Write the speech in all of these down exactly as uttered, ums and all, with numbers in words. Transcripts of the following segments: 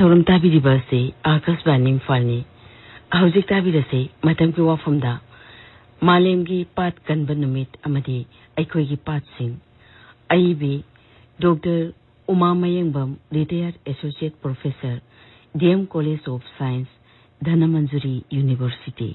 Tauram tabiriba se Akashvani Imphal hauzik tabirase matamgi wafamda Malemgi pat Kanba numit Amadi Eikhoigi patsing Aibi Doctor Mayengbam Retired Associate Professor D M College of Science Dhanamanjuri University.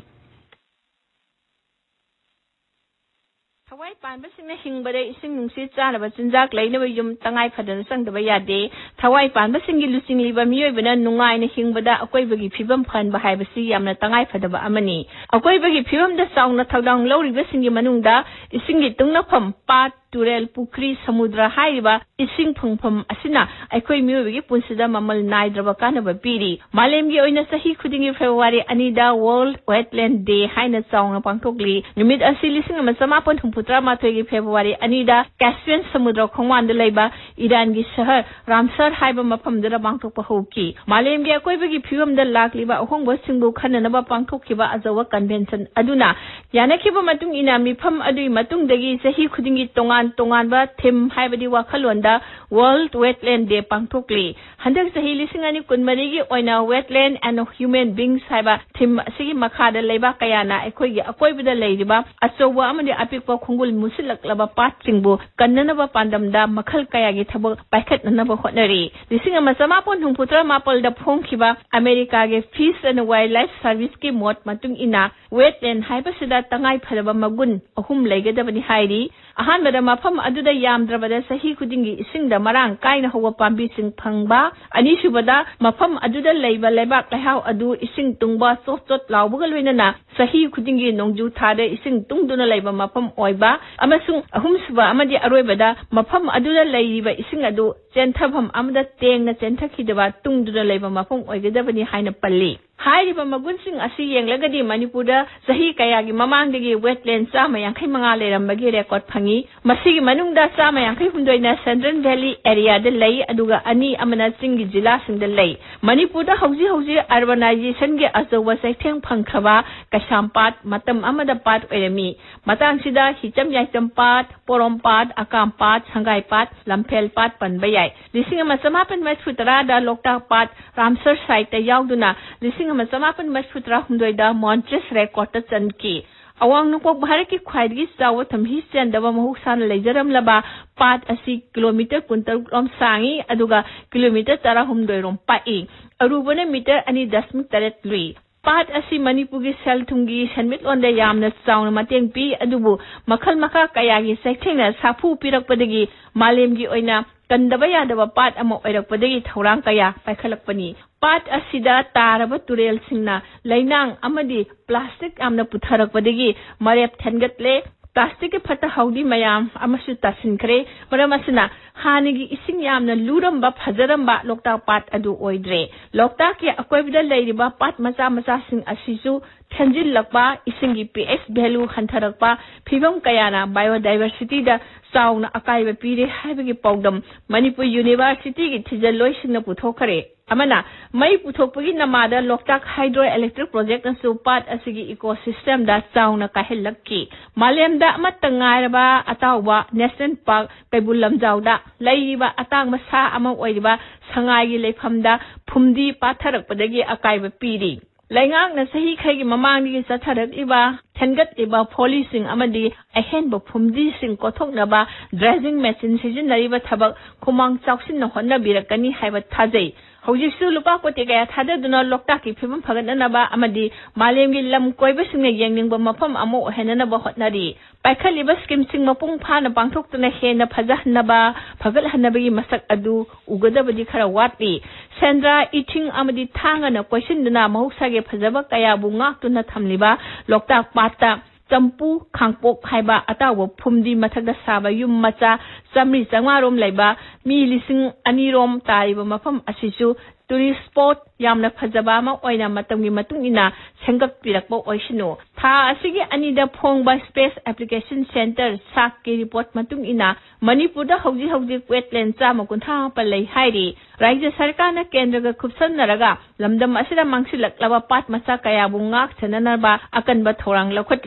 Thawai panba singna hingbada ising nungsi chanaba chinjak lainaba yum tangai phadana sangdaba yade thawai panba singi lusing liba miyoibana nungai na hingbada akoibagi phibam phanba haibasi yamna tangai phadaba amani akoibagi phibam da saungna thawdang lawriba singi manungda isingi tungna pham pat turel pukri samudra haiba ising phungpham asina aikoi miyoibagi punsida mamal naidraba kanaba piri malemgi oina sahi khudingi February anida World Wetland Day haina saungna pangthokli numit asi lising ama samapon putra mathoigi February anida Caspian samudra khongwan da leiba Iran gi shahar Ramsar haiba mafam da bangthokpa hoki malemgi akoibagi phibam da lakliba ahongba singbu khananaba pangthokkiba azawa convention aduna yanakhiba matung ina mifam adui matung dagi sahi khudingi tongan tongan ba thim haibadi wakhalonda World Wetland Day pangthokli handak sahi lisingani kunmari gi oina wetland and human beings haiba thim sigi makhada leiba kayana aikoigi akoibada leiba achowa amadi apikpa khungul musilak laba patsingbu kannanaba pandamda makhal kayagi thabo paikhatnanaba hotnari lising ama samapon hungputra mapal da phongkhiba America ge Fish and Wildlife Service ki mot matung ina wetland haiba sida tangai phadaba magun ahum leigadabani hairi ahanbada mafam aduda yamdrabada sahi khudingi isingda marang kaina hawa pambi sing phangba ani subada mafam aduda leiba leba kahau adu ising tungba chot chot lawbuga loinana sahi khudingi nongju thada ising tungduna leiba mafam oiba amasung ahum suba amadi aroibada mafam aduda leiba ising adu chenthabam amada tengna chenthakidaba tungduna leiba mafam oigadabani haina palli hairiba magunsing asi yenglagadi Manipurda sahi kayagi mamangdagi wetland chama yankai manga lerambagi record phangi masigi manungda chama yankai hundoina Central Valley area da lei aduga ani amana singi jila singda lei Manipurda hauji hauji urbanization ge azawa saitheng phangkhaba Kasampat matam amada pat oirami matang sida hicham yaitam pat porom pat akam pat sangai pat lamphel pat panbayai lising ama samapan masfutara da loktak pat Ramsar site ta yauduna lising ama samapan masfutra hundoida Montres record ta chanki awang nukok bharaki khwaidgi chawa thamhi chendaba mahuksan leijaram laba pat asi kilometer kuntar rom sangi aduga kilometer tara humdoi rom pai arubana meter ani dasmik taret lui pat asi Manipugi selthungi senmit onda yamna chauna mateng pi adubu makhal makha kayagi saithengna sapu pirakpadagi malemgi oina kandaba yadaba pat ama oirakpadagi thorang kaya paikhalakpani pat asida taraba turel singna lainang amadi plastic amna putharakpadagi marep thengatle plastic ke phata haudi mayam amasu tasinkre maramasina hanigi ising yamna luramba phajaramba lokta pat adu oidre lokta ke akoibida leiriba pat macha macha sing asisu thanjil lakpa isingi pH value hantharakpa phibam kayana biodiversity da sauna akaiba pire haibagi pawdam Manipur University gi thijaloi singna puthokare amana mai puthokpagi namada loktak hydroelectric project asu pat asigi ecosystem da sauna kahellakki malemda amatangairaba atawba national park kaibulam jawda leiriba atang masa ama oiriba sangai gi leifamda phumdi patharakpadagi akaiba piri laingang na sahi khaigi mamangni gi satharak iba thengat iba policing amadi ahenba phumdi sing kothoknaba dredging machine sijinariba thabak khumang chawsin na honna birakani haiba thajai hojiksu lupa kote kaya thadaduna lokta ki phibam phagananaba amadi malemgi lam koiba singna yengningba mafam amo henanaba hotnari paikhaliba scheme sing mapung phana pangthoktuna hena phajahnaba phagalhanabagi masak adu ugadabadi khara watli Sandra eating amadi thangana questionduna mahuksage phajaba kaya bu ngaktuna thamliba lokta pata champu khangpok haiba atawa phumdi mathakda saba yum macha chamri changwarom leiba mi lising anirom taiba mafam asisu tourist spot yamna phajaba ma oina matamgi matungina sengak pirakbo oisinu tha asigi anida phongba space application center sak ki report matungina Manipurda hauji hauji wetland chama kuntha palai hairi Rajya Sarkarna kendra ga khupsan naraga lamdam asira mangsilak laba pat macha kaya bu ngak chananarba akanba thorang lakhotli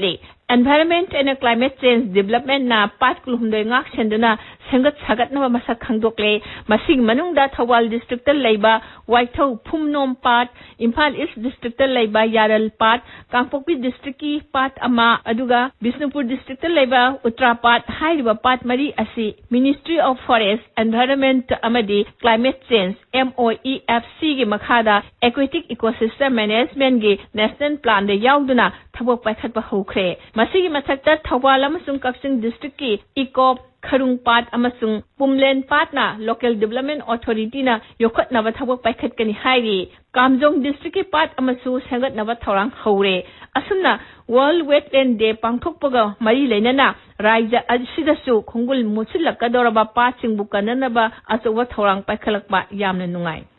Environment and Climate Change Development na pat kulhumdoi ngak senduna sengat sagat na masak khangdokle masing manungda Thawal District laiba Waithau Phumnom Pat Imphal East District laiba Yaral Pat Kangpokpi District ki Pat ama aduga Bisnupur District laiba Uttra Pat hairiba Pat mari asi Ministry of Forest Environment amadi Climate Change M O E F C gi makhada Aquatic Ecosystem Management gi National Plan de yauduna thabok paikhatpa hokre masigi mathakta Thawal amasung Kaksing District ki Eco Kharung Pat amasung Pumlen Pat na Local Development Authority na yokhat na thabok paikhat kani hairi Kamjong District ki Pat amasu sengat na thorang hore asumna World Wetland Day pangthokpaga mari leinana Raija asidasu khongul musilakadoraba patsing bukananaba asowa thorang paikhalakpa yamna nungai